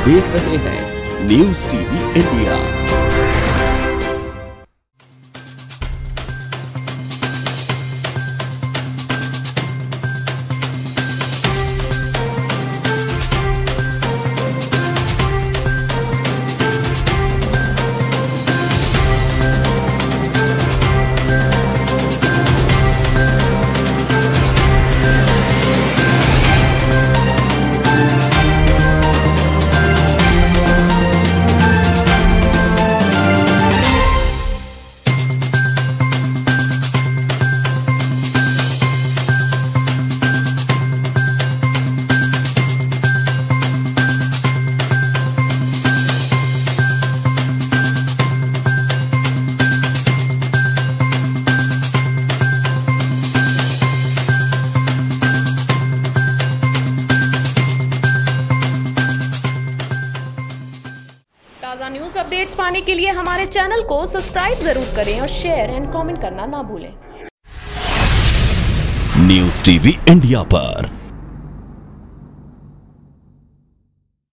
देख रहे हैं न्यूज़ टीवी इंडिया। ताज़ा न्यूज़ अपडेट्स पाने के लिए हमारे चैनल को सब्सक्राइब जरूर करें और शेयर एंड कमेंट करना ना भूलें। न्यूज़ टीवी इंडिया पर